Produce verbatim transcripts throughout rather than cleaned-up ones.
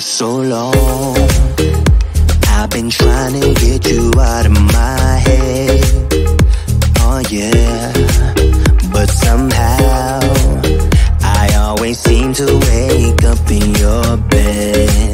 so long. I've been trying to get you out of my head. Oh yeah, but somehow I always seem to wake up in your bed.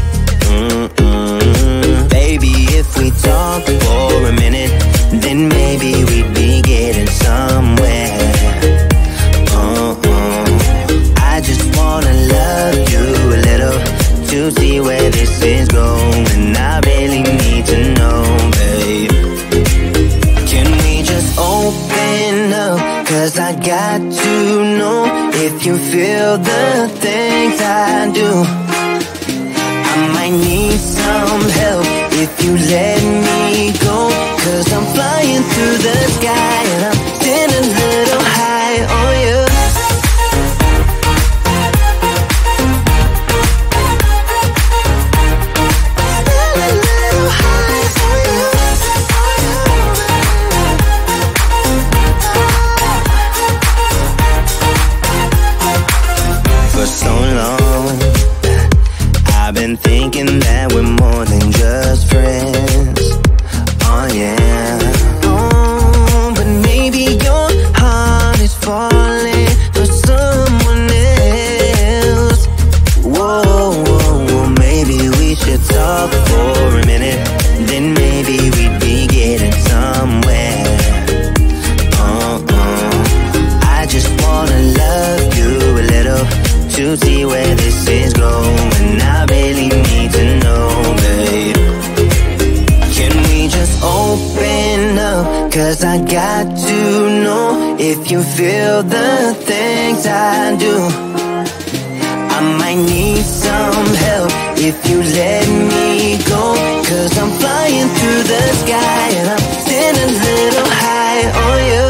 Mm-mm. Baby, if we talk for a minute, then maybe we'd be getting somewhere. Uh-uh. I just wanna love you a little to see where this is going. I really need to know, babe. Can we just open up? Cause I got to know if you feel the things I do. I might need some help if you let me go. Cause I'm flying through the sky and I'm sitting a little high on you. For so long, I've been thinking that we're more than just friends. Oh yeah. Oh, but maybe your heart is falling for someone else. Whoa, whoa, whoa, maybe we should talk for a minute. Then maybe we'd be getting somewhere. Uh-uh. I just wanna love you a little to see where this is going. I really need to know, babe. Can we just open up? Cause I got to know if you feel the things I do. I might need some help if you let me go. Cause I'm flying through the sky and I'm sitting a little high on you.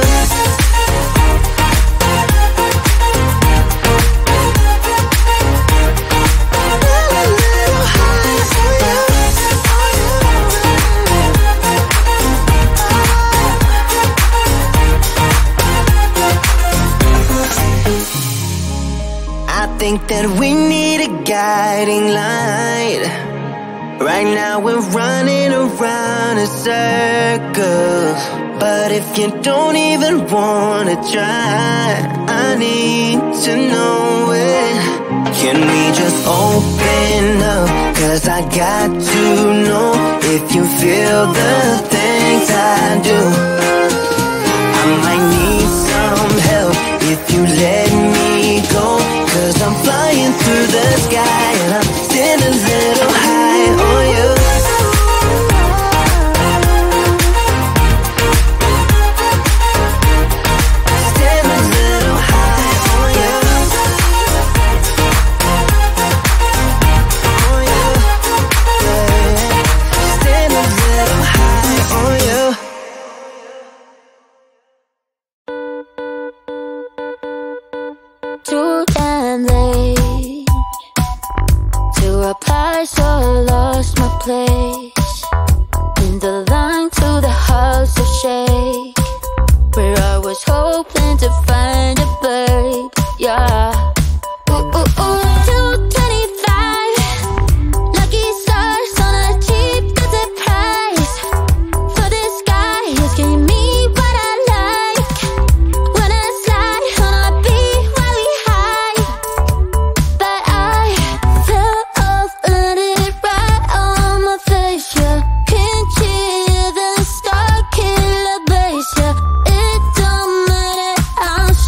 I think that we need a guiding light. Right now we're running around in circles. But if you don't even wanna try, I need to know it. Can we just open up? Cause I got to know if you feel the things I do. I might need some help if you let me go. Cause I'm flying through the sky and I'm sitting a little high on you. Sitting a little high on you. On you. Yeah. Sitting a little high on you. Too damn late to apply, so I lost my place in the line to the house of shake, where I was hoping to find a babe. Yeah. Ooh, ooh, ooh. two twenty-five, lucky stars on a cheap visit price. For this guy, he's giving me what I like. When I slide on a beat while we high, but I fell off, let it right on my face. Yeah, can't hear the star killer bass. Yeah, it don't matter, I'm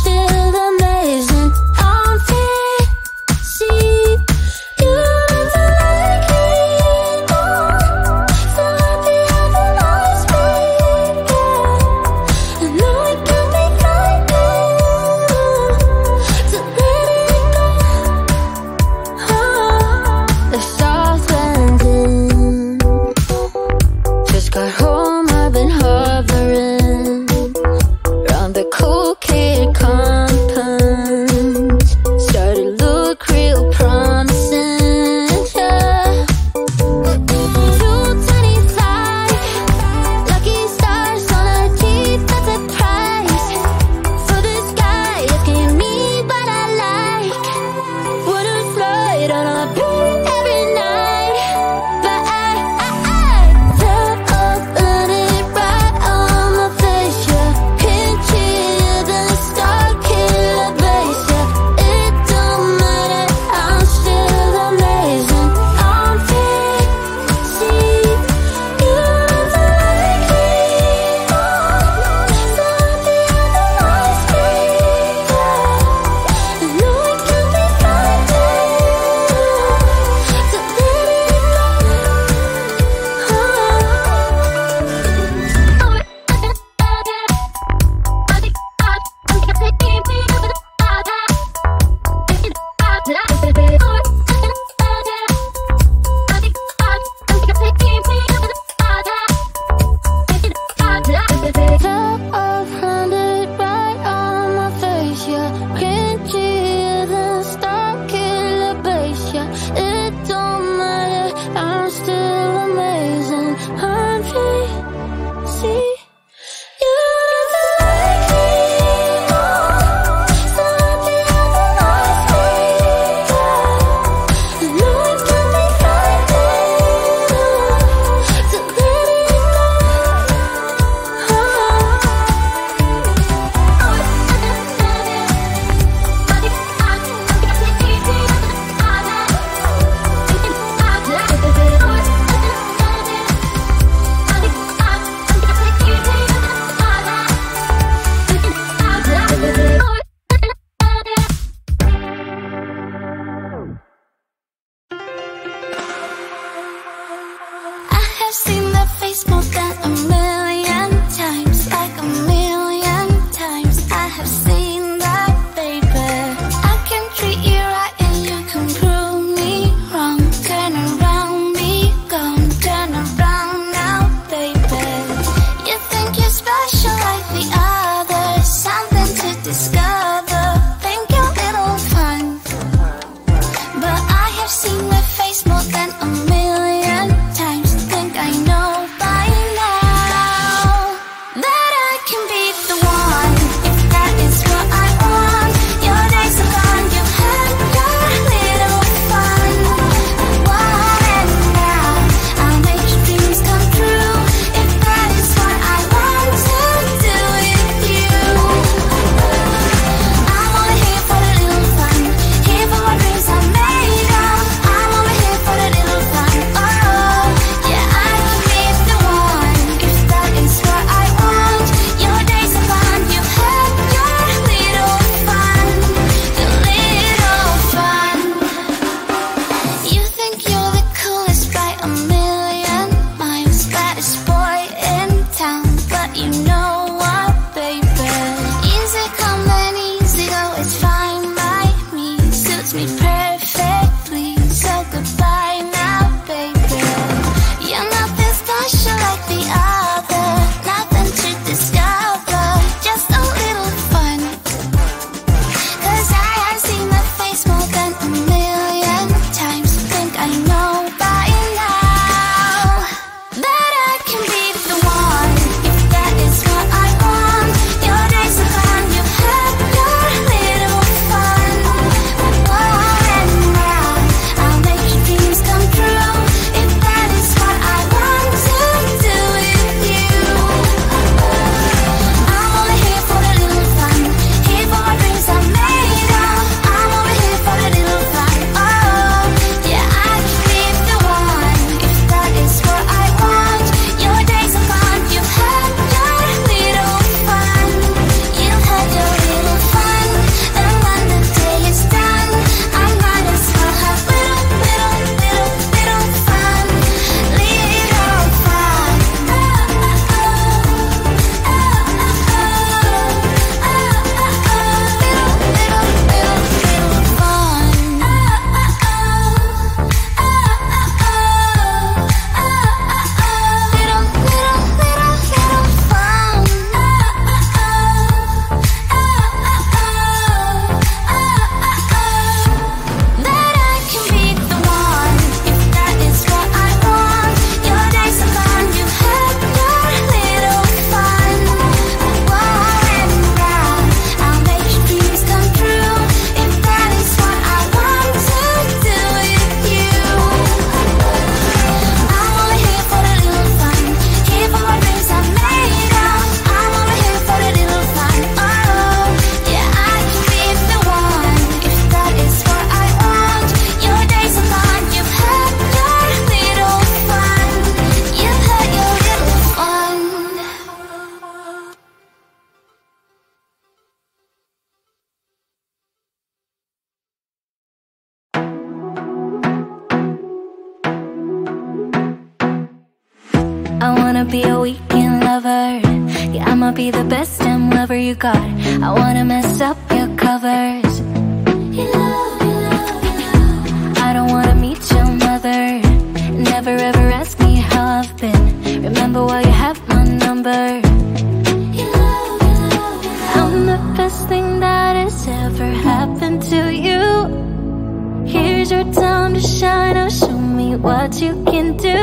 wanna be a weekend lover. Yeah, I'ma be the best damn lover you got. I wanna mess up your covers. You love, you love, you love. I don't wanna meet your mother. Never ever ask me how I've been. Remember why you have my number. You love, you love, you love. I'm the best thing that has ever happened to you. Here's your time to shine. Now show me what you can do.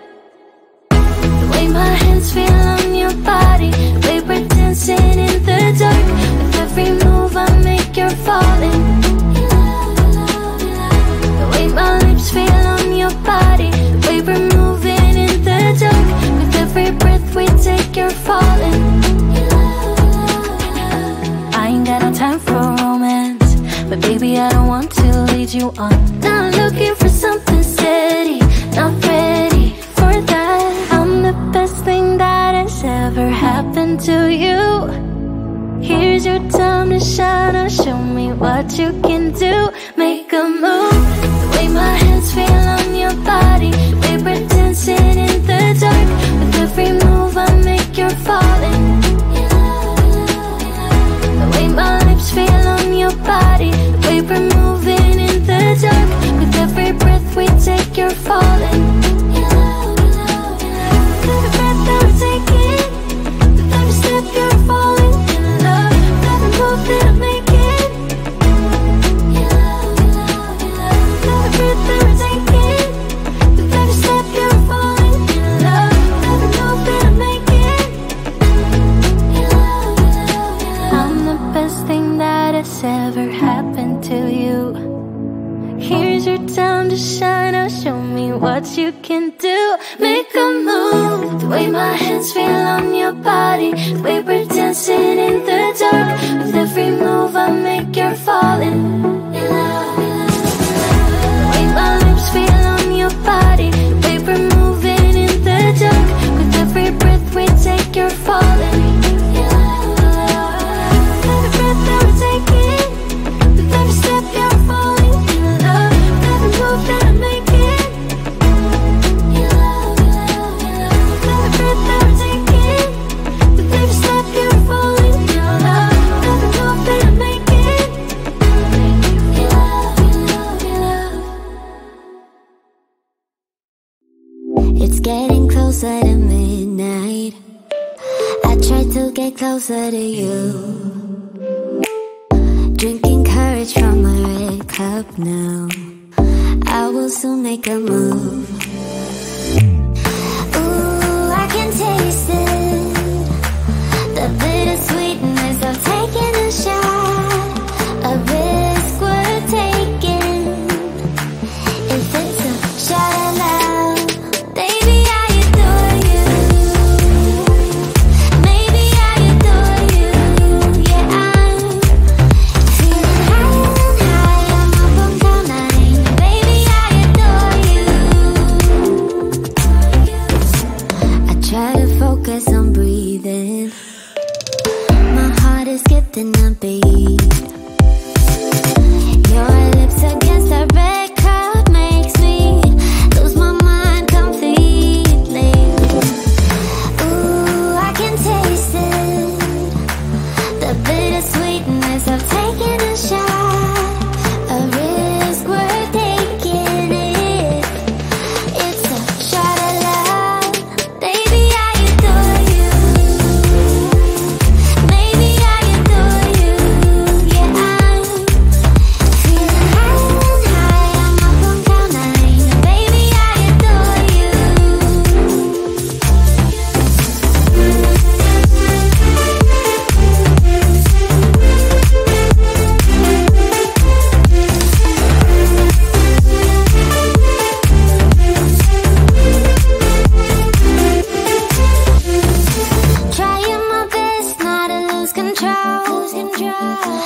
The way my hands feel on your body, the way we're dancing in the dark. With every move I make, you're falling. You love, you love, you love. The way my lips feel on your body, the way we're moving in the dark. With every breath we take, you're falling. You love, you love, you love. I ain't got no time for romance, but baby I don't want to lead you on. Not looking for something steady, not ready for that. I'm the best thing that has ever happened to you. Here's your time to shine. Now show me what you can do. Make a move. The way my hands feel on your body, the way we're dancing in the dark. With every move I make, you're falling. You love, you love, you love. The way my lips feel on your body, the way we're moving in the dark. With every breath we take, you're falling. You love, you love, you love. With every breath that we're taking, with every step you're falling in love. With every move that I'm making, you love, you love, you love. With every breath that we're taking, with every step you're falling in love. With every move that I'm making, you love, you love, you love. I'm the best thing that has ever happened to you. Here's your time to shine. Now show me what you can do. Make a move. The way my hands feel on your body, the way we're dancing in the dark. With every move I make, you're falling. You love, you love, you love. The way my lips feel on your body, the way we're moving in the dark. With every breath we take, you're falling. You love, you love, you love. With every breath that we're taking, with every step you're falling in love. With every move that I'm making, you love, you love, you love. With every breath that we're taking, with every step you're falling in love. With every move that I'm making, you love, you love, you love. It's getting closer to midnight. I try to get closer to you. Drinking courage from my red cup now. I will soon make a move. Ooh, I can taste it, the bittersweetness of taking a shot. A risk worth taking. If it's a shot at love, baby I adore you. Maybe I adore you. Yeah, I'm feeling high and high. I'm up on cloud nine. Baby I adore you. I try to focus on breathing. My heart is skipping a beat. Your lips against a red cup makes me lose my mind completely. Ooh, I can taste it, the bittersweetness of taking a shot. A risk worth taking it. It's a shot at love. Baby I adore you. Maybe I adore you. Yeah, I'm feeling high and high. I'm up on cloud nine. Baby I adore you. Trying my best not to lose control.